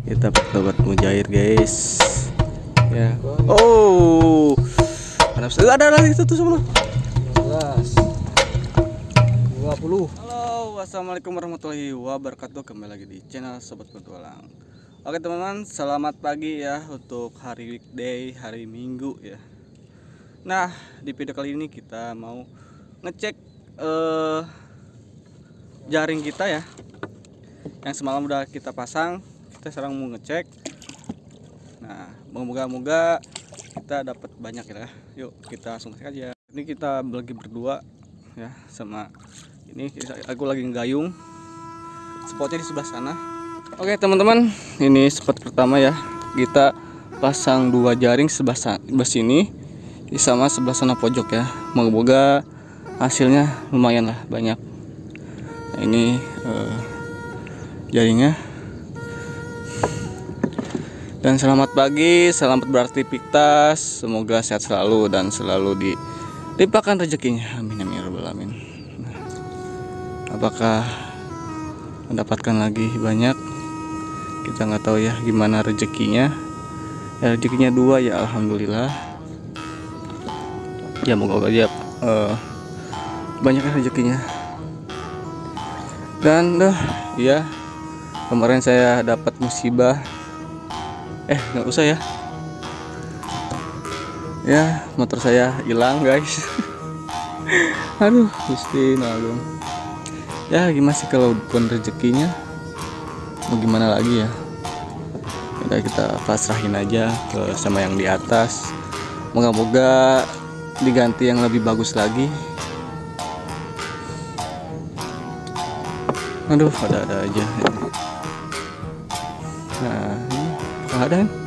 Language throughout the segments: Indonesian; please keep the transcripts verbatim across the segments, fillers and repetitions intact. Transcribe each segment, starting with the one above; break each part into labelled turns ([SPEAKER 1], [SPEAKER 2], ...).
[SPEAKER 1] Kita bertobat mujair guys. Ya. Oh. Ada lagi satu semua.
[SPEAKER 2] dua puluh.
[SPEAKER 1] Halo, wassalamualaikum warahmatullahi wabarakatuh. Kembali lagi di channel Sobat Petualang. Oke teman-teman, selamat pagi ya untuk hari weekday, hari Minggu ya. Nah, di video kali ini kita mau ngecek eh, jaring kita ya, yang semalam udah kita pasang. Kita sekarang mau ngecek. Nah, moga-moga kita dapat banyak ya. Yuk kita langsung cek aja. Ini kita lagi berdua ya, sama ini aku lagi ngegayung. Spotnya di sebelah sana. Oke teman-teman, ini spot pertama ya. Kita pasang dua jaring sebelah sebelah sini sama sebelah sana pojok ya. Moga-moga hasilnya lumayan lah, banyak. Nah, ini eh, jaringnya. Dan selamat pagi, selamat beraktivitas, semoga sehat selalu dan selalu dilimpahkan rezekinya. Amin amin ya rabbal alamin. Nah, apakah mendapatkan lagi banyak? Kita nggak tahu ya gimana rezekinya. Ya, rezekinya dua ya, alhamdulillah. Ya moga aja uh, banyak rezekinya. Dan dah, ya kemarin saya dapat musibah. Eh nggak usah ya. Ya motor saya hilang guys. Aduh Gusti Agung. Ya gimana sih kalau bukan rezekinya, mau gimana lagi ya. Udah kita pasrahin aja ke sama yang di atas. Moga-moga diganti yang lebih bagus lagi. Aduh ada-ada aja. Nah ini ada kan?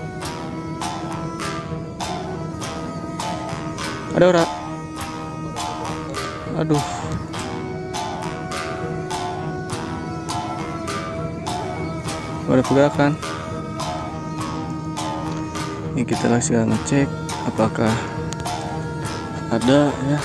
[SPEAKER 1] Ada orang. Aduh. Ada pergerakan. Ini kita lagi ngecek apakah ada ya.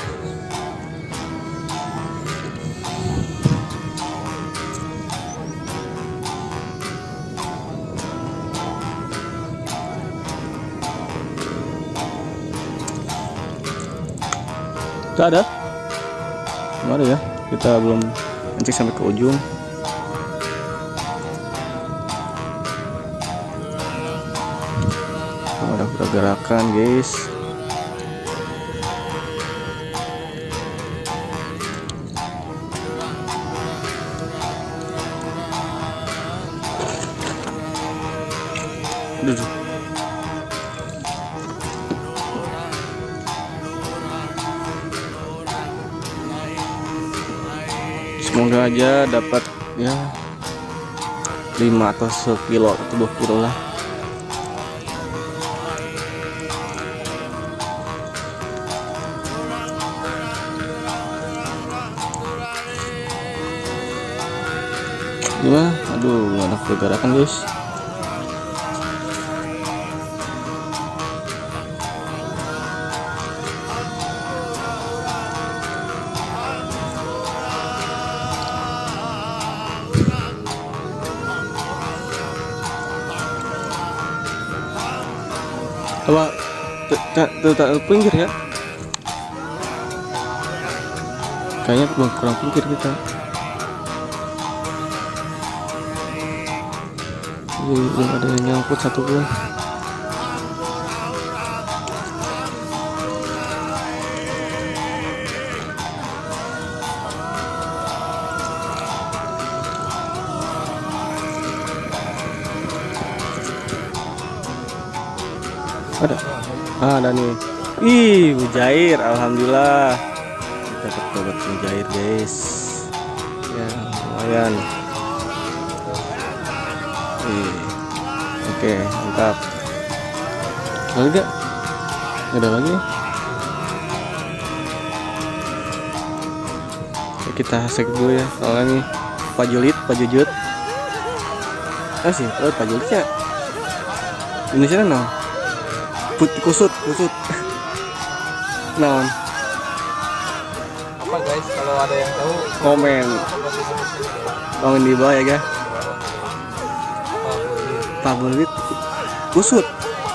[SPEAKER 1] Gak ada. Gak ada ya. Kita belum ngecek sampai ke ujung. Oh, ada pergerakan guys. Aduh. Semoga aja dapat ya lima atau sekilo atau dua kilo lah. Gimana? Aduh, nggak ada pergerakan guys. Coba tuh pinggir ya. Kayaknya kurang pinggir kita. Jadi belum ada yang nyangkut satu pun. Ada, ah, ada nih. Ih, mujair, alhamdulillah. Kita bertobat mujair guys. Ya, lumayan. Ih, oke, mantap. Ada nggak? Ada lagi? Oke, kita cek dulu ya. Soalnya nih, Pak Julit, Pak Jujut. Ah sih, oh Pak Julitnya. Indonesia no. Putih kusut, kusut. Naon?
[SPEAKER 2] Apa guys, kalau ada yang tahu
[SPEAKER 1] Komen. Komen di bawah ya guys. favorit kusut.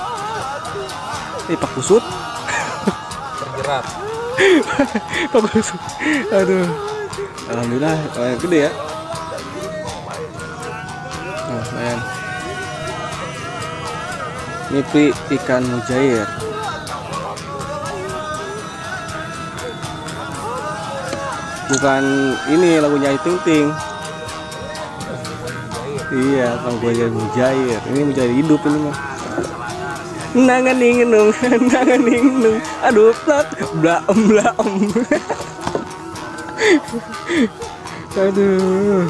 [SPEAKER 1] Eh Pak Kusut.
[SPEAKER 2] Bergerak.
[SPEAKER 1] Pak Kusut. Aduh. Alhamdulillah lumayan gede ya. Oh, lumayan. Ini pi ikan mujair. Bukan ini lagunya Ayu Ting Ting. Iya, Bang Mujair mujair. Ini mujair hidup ini mah. Nangan ingenung, nangan ingenung. Aduh, plak, blaem blaem. Aduh.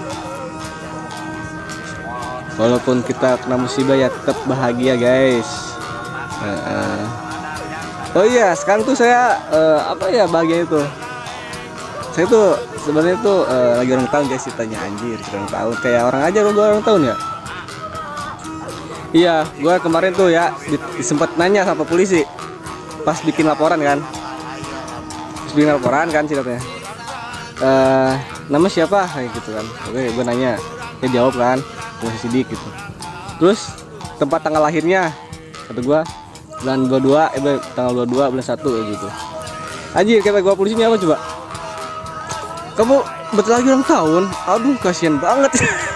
[SPEAKER 1] Walaupun kita kena musibah ya tetap bahagia, guys. Uh, uh. Oh iya, sekarang tuh saya uh, apa ya bahagia itu? Saya tuh sebenarnya tuh uh, lagi ulang tahun guys, ditanya anjir ulang tahun kayak orang aja lo, gue ulang tahun ya. Iya, gue kemarin tuh ya sempat nanya sama polisi pas bikin laporan kan, pas bikin laporan kan ceritanya. Uh, nama siapa kayak gitu kan. Oke, gue nanya, dia jawab kan, masih sidik gitu. Terus tempat tanggal lahirnya kata gue bulan dua puluh dua, eh tanggal dua puluh dua bulan satu gitu. Anjir kata gue polisinya apa coba? Kamu betul lagi ulang tahun, aduh kasihan banget.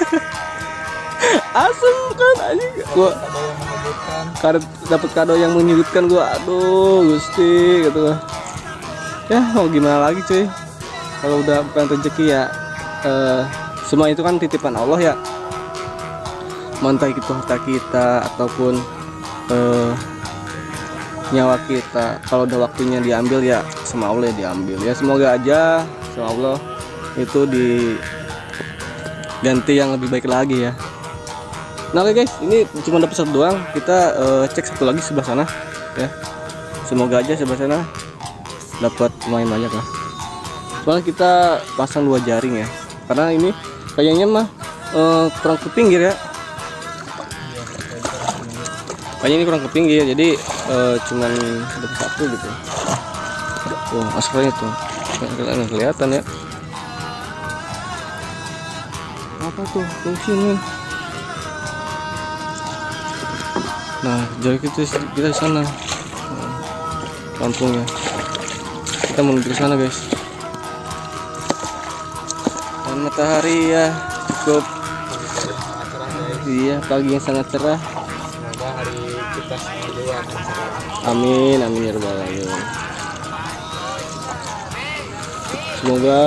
[SPEAKER 1] Asem kan aja gua kado dapat kado yang menyudutkan gua, aduh gusti gitu. Ya mau gimana lagi cuy, kalau udah bukan rezeki ya eh, semua itu kan titipan Allah ya, entah itu harta kita ataupun eh, nyawa kita. Kalau udah waktunya diambil ya sama Allah ya diambil ya, semoga aja sama Allah itu diganti yang lebih baik lagi ya. Nah oke guys, ini cuma dapat satu doang, kita uh, cek satu lagi sebelah sana ya. Semoga aja sebelah sana dapat lumayan banyak lah. Soalnya kita pasang dua jaring ya, karena ini kayaknya mah uh, kurang ke pinggir ya. Kayaknya ini kurang ke pinggir, jadi uh, cuman dapat satu gitu. Tuh askarnya tuh nggak kelihatan ya. Apa tuh fungsi nih? Nah jadi kita kita di sana kampungnya, kita menuju ke sana guys. Dan matahari ya cukup, iya pagi yang sangat cerah.
[SPEAKER 2] Semoga hari kita semua cerah.
[SPEAKER 1] Amin amin ya rabbal alamin. Semoga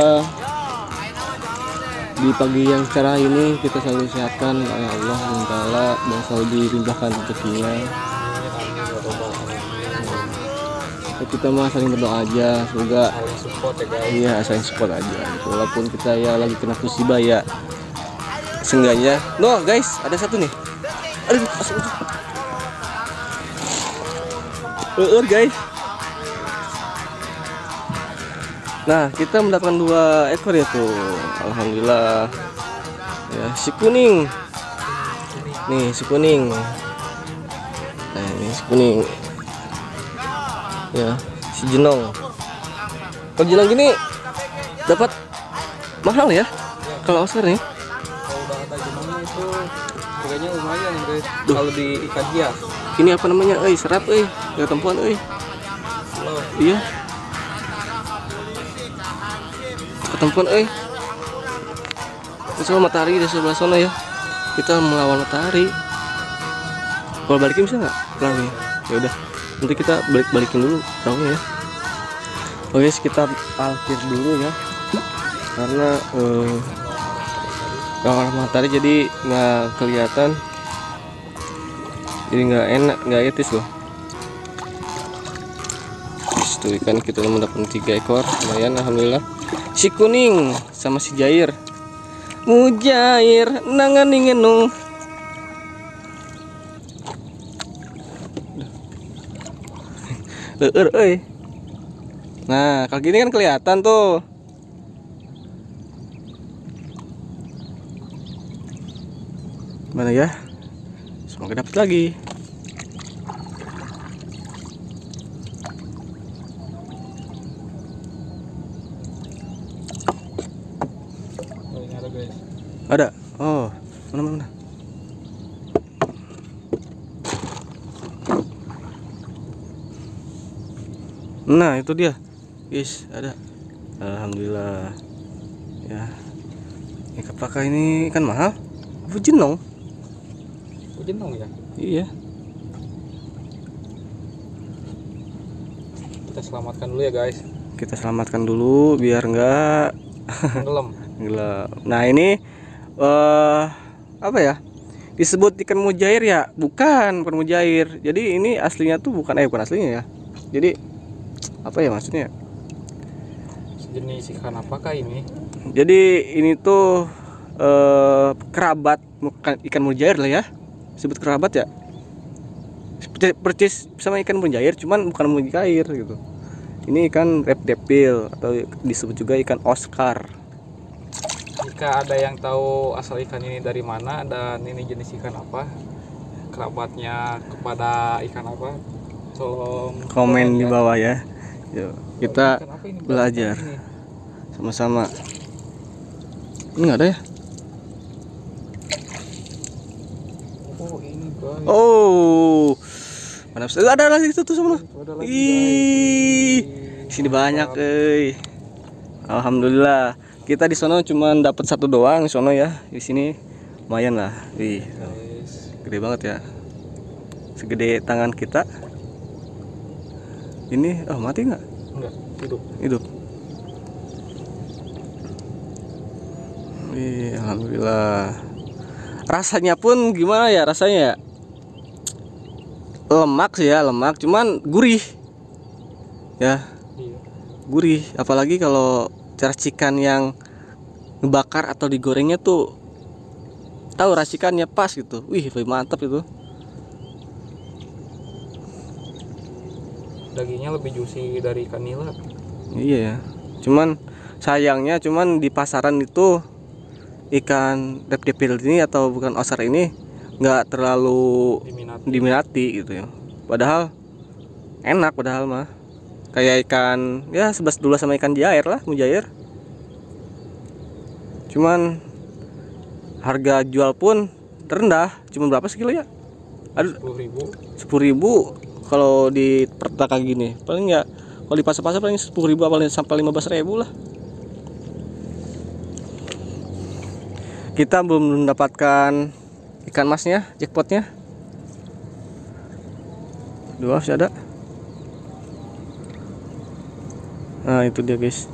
[SPEAKER 1] di pagi yang cerah ini kita selalu disehatkan oleh Allah subhanahu wa taala dan selalu dilimpahkan rezekinya. Ya, kita mah saling berdoa aja, semoga
[SPEAKER 2] Saling support ya guys.
[SPEAKER 1] iya saling support aja gitu. Walaupun kita ya lagi kena musibah ya seenggaknya. No guys, ada satu nih. Aduh, asal. Uh, guys. Nah kita mendapatkan dua ekor ya tuh, alhamdulillah ya. Si kuning nih, si kuning, nah ini si kuning ya, si jenong. Kalau jenong gini dapat mahal ya, kalau Oscar nih.
[SPEAKER 2] Kalau udah ada jenongnya itu harganya lumayan guys. Kalau di ikan hias.
[SPEAKER 1] Ini apa namanya? Eh serap eh, ya tempuan eh.
[SPEAKER 2] Halo.
[SPEAKER 1] Iya. Ketempuan eh. Soal matahari di sebelah sana ya. Kita melawan matahari. Kalau balikin bisa nggak? Perahunya. Ya udah. Nanti kita balik-balikin dulu perahunya ya. Oke, guys, kita parkir dulu ya. Karena eh kalau matahari jadi nggak kelihatan. Jadi nggak enak, nggak etis loh. Tuh ikan kita mendapat tiga ekor, lumayan alhamdulillah. Si kuning sama si jair, mujair nangan ingenung. Leur euy. Nah kalau gini kan kelihatan tuh. Mana ya? Semoga dapat lagi.
[SPEAKER 2] Oh, ini ada guys.
[SPEAKER 1] Ada. Oh, mana mana. Nah itu dia guys, ada. Alhamdulillah ya. Ini apakah ini ikan mahal? Apa jenong?
[SPEAKER 2] Oh, jenong ya.
[SPEAKER 1] Iya.
[SPEAKER 2] Kita selamatkan dulu ya guys.
[SPEAKER 1] Kita selamatkan dulu biar nggak
[SPEAKER 2] Tenggelam.
[SPEAKER 1] tenggelam. Nah ini eh apa ya? Disebut ikan mujair ya? Bukan, bukan mujair. Jadi ini aslinya tuh bukan eh bukan aslinya ya. Jadi apa ya maksudnya?
[SPEAKER 2] Sejenis ikan apakah ini?
[SPEAKER 1] Jadi ini tuh eh, kerabat, bukan ikan mujair lah ya. Disebut kerabat ya. Percis- Percis sama ikan mujair, cuman bukan mujair gitu. Ini ikan repdepil atau disebut juga ikan Oscar.
[SPEAKER 2] Jika ada yang tahu asal ikan ini dari mana dan ini jenis ikan apa, kerabatnya kepada ikan apa, tolong
[SPEAKER 1] Komen di
[SPEAKER 2] ya.
[SPEAKER 1] bawah ya. Yuk, kita
[SPEAKER 2] Ikan apa ini?
[SPEAKER 1] belajar
[SPEAKER 2] Ini.
[SPEAKER 1] sama-sama. Ini nggak ada ya?
[SPEAKER 2] Oh ini guys.
[SPEAKER 1] Oh, mana bisa? Ada lagi itu tuh sama.
[SPEAKER 2] Itu ada lagi,
[SPEAKER 1] Ih,
[SPEAKER 2] guys.
[SPEAKER 1] sini banyak,
[SPEAKER 2] Mantap.
[SPEAKER 1] eh. Alhamdulillah. Kita di sono cuma dapat satu doang di sono ya. Di sini lumayan lah. Wih,
[SPEAKER 2] Guys.
[SPEAKER 1] gede banget ya. Segede tangan kita. Ini, oh mati nggak?
[SPEAKER 2] Enggak, hidup.
[SPEAKER 1] Hidup. Wih, alhamdulillah. Rasanya pun gimana ya rasanya ya? Lemak sih ya, lemak, cuman gurih. Ya,
[SPEAKER 2] Iya.
[SPEAKER 1] gurih. Apalagi kalau racikan yang ngebakar atau digorengnya tuh tahu racikannya pas gitu. Wih, mantap itu.
[SPEAKER 2] Dagingnya lebih juicy dari ikan nila.
[SPEAKER 1] Iya ya. Cuman sayangnya cuman di pasaran itu ikan repdepil ini atau bukan oscar ini nggak terlalu
[SPEAKER 2] Diminati.
[SPEAKER 1] diminati gitu ya. Padahal enak padahal mah. Kayak ikan ya sebelas dua sama ikan jair lah, mujair. Cuman harga jual pun terendah, cuma berapa sekilo ya? Aduh,
[SPEAKER 2] sepuluh ribu.
[SPEAKER 1] sepuluh ribu kalau di pertaka gini. Paling ya kalau di pasar-pasar paling sepuluh ribu paling sampai lima belas ribu lah. Kita belum mendapatkan ikan masnya, jackpotnya. Dua masih ada. Nah itu dia guys.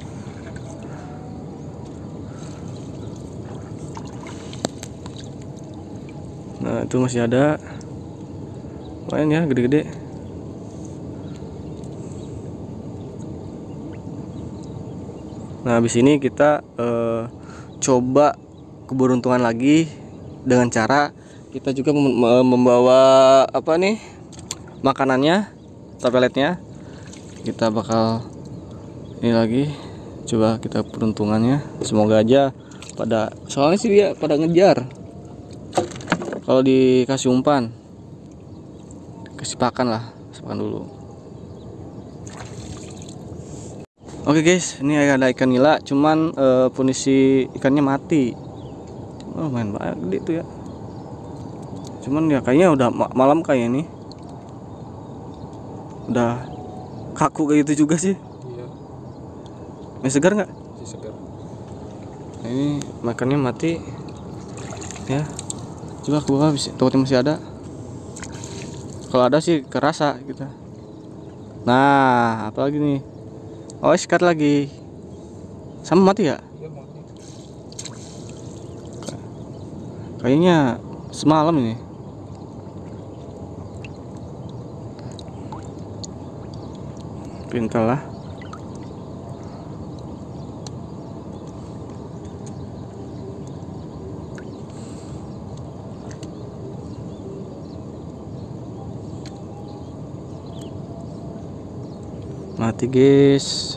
[SPEAKER 1] Nah itu masih ada. Lumayan ya, gede-gede. Nah habis ini kita eh, coba keberuntungan lagi dengan cara kita juga mem mem- membawa apa nih makanannya, tapeletnya. Kita bakal ini lagi, coba kita peruntungannya. Semoga aja pada, soalnya sih dia pada ngejar. Kalau dikasih umpan, kasih pakan lah, kasih pakan dulu. Oke guys, ini ada ikan nila, cuman eh, kondisi ikannya mati. Oh main banyak gede tuh ya. Cuman ya kayaknya udah ma- malam kayak ini. Udah kaku kayak gitu juga sih.
[SPEAKER 2] Iya,
[SPEAKER 1] Masih segar nggak?
[SPEAKER 2] masih segar.
[SPEAKER 1] Nah, ini makannya mati. Ya. Coba ke bawah, bisa- takutnya masih ada. Kalau ada sih kerasa kita. Nah, apalagi nih? Oh, sikat lagi. Sama mati ya?
[SPEAKER 2] Iya mati.
[SPEAKER 1] Kayaknya semalam ini. Pintar lah. Mati guys.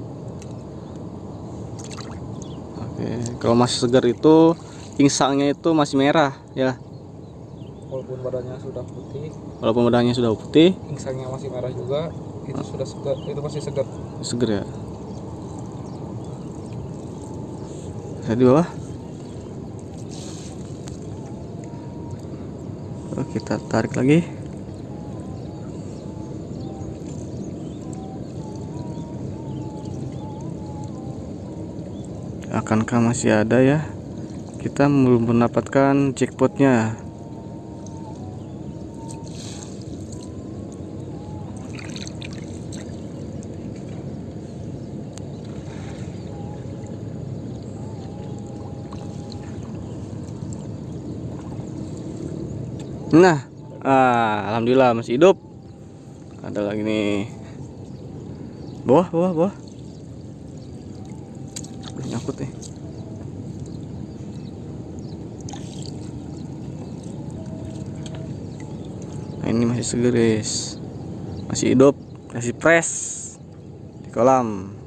[SPEAKER 1] Oke, kalau masih segar itu insangnya itu masih merah ya.
[SPEAKER 2] Walaupun badannya sudah putih,
[SPEAKER 1] Walaupun badannya sudah putih,
[SPEAKER 2] insangnya masih merah juga, itu sudah segar, itu masih segar.
[SPEAKER 1] segar ya. Saya di bawah. Oh, kita tarik lagi. akankah masih ada ya? Kita belum mendapatkan jackpotnya. Nah, ah, alhamdulillah masih hidup. Ada lagi nih. Bawah, bawah, bawah. Nyangkut nih. Nah, ini masih segeris, masih hidup, masih fresh di kolam.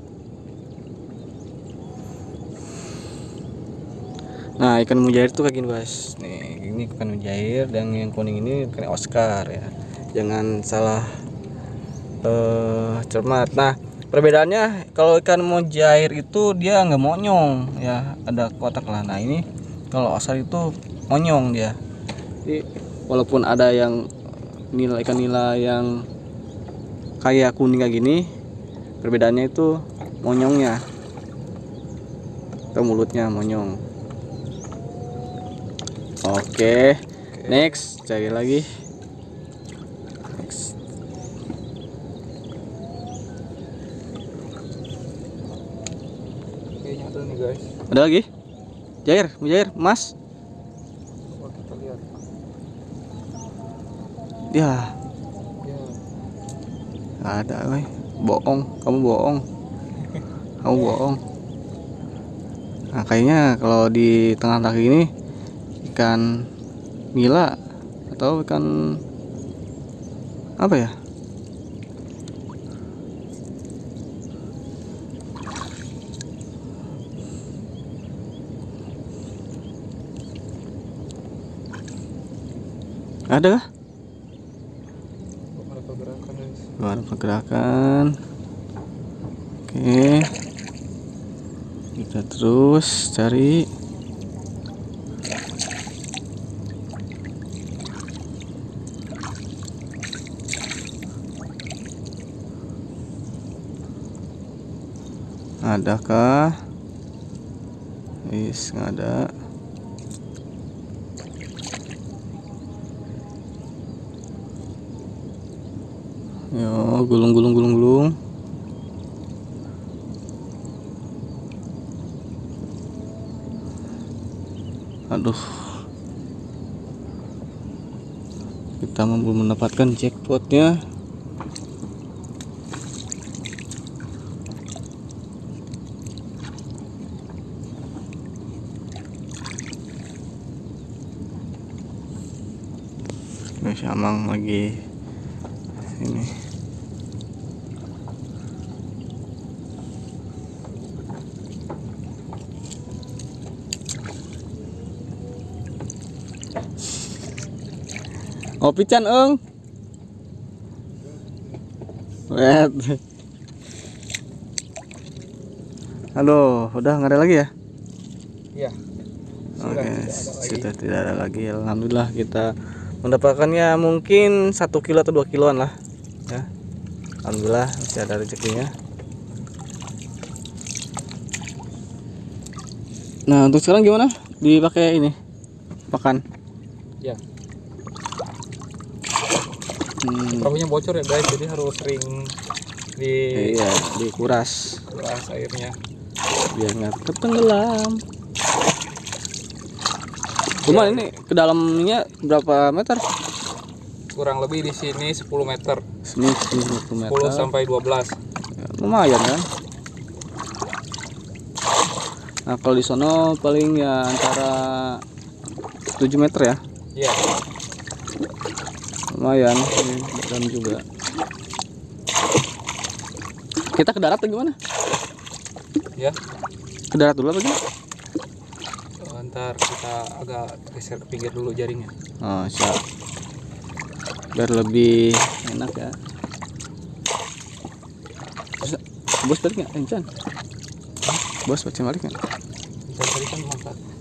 [SPEAKER 1] Nah, ikan mujair tuh kayak gini guys. Nih, ini ikan mujair, dan yang kuning ini ikan Oscar ya. Jangan salah uh, cermat. Nah, perbedaannya kalau ikan mujair itu dia nggak monyong ya, ada kotak lah. Nah, ini kalau Oscar itu monyong dia. Jadi walaupun ada yang nila ikan nila yang kayak kuning kayak gini, perbedaannya itu monyongnya atau mulutnya monyong. Oke, next cari lagi. Next.
[SPEAKER 2] Kayaknya ada nih guys.
[SPEAKER 1] Ada lagi? Jair, mujair, mas.
[SPEAKER 2] Coba kita lihat.
[SPEAKER 1] Ya,
[SPEAKER 2] Ya.
[SPEAKER 1] nggak ada, woy. Bohong, kamu bohong. Kamu bohong. Nah, kayaknya kalau di tengah lagi ini ikan nila atau ikan apa ya? Ada kah?
[SPEAKER 2] Belum ada pergerakan guys.
[SPEAKER 1] Belum ada pergerakan. Oke, kita terus cari. Adakah? Wis, nggak ada. Yo, gulung gulung gulung gulung. Aduh, kita belum mendapatkan jackpotnya. Guys, Amang lagi ini. Kopi Chan eng. Wet. Aduh, udah nggak ada lagi ya?
[SPEAKER 2] Iya.
[SPEAKER 1] Oke, sudah tidak ada lagi. Alhamdulillah kita mendapatkannya mungkin satu kilo atau dua kiloan lah ya. Alhamdulillah masih ada rezekinya. Nah, untuk sekarang gimana? Dipakai ini pakan?
[SPEAKER 2] Ya.
[SPEAKER 1] Hmm,
[SPEAKER 2] Perahunya bocor ya guys, jadi harus sering di
[SPEAKER 1] iya, dikuras
[SPEAKER 2] kuras airnya.
[SPEAKER 1] biar nggak tenggelam. Cuman ini ke dalamnya berapa meter?
[SPEAKER 2] Kurang lebih di sini sepuluh meter.
[SPEAKER 1] Sini sepuluh meter.
[SPEAKER 2] sepuluh sampai dua belas.
[SPEAKER 1] Ya, lumayan kan? Nah, kalau di sono paling ya antara tujuh meter ya.
[SPEAKER 2] Iya.
[SPEAKER 1] Lumayan, ini dalam juga. Kita ke darat atau gimana?
[SPEAKER 2] Ya.
[SPEAKER 1] Ke darat dulu apa gimana?
[SPEAKER 2] Ntar kita agak geser ke pinggir dulu jaringnya.
[SPEAKER 1] Oh, siap. Biar lebih enak ya. Bos balik nggak? Encan. Bos baca balik nggak?
[SPEAKER 2] Bisa tadi kan mangkat.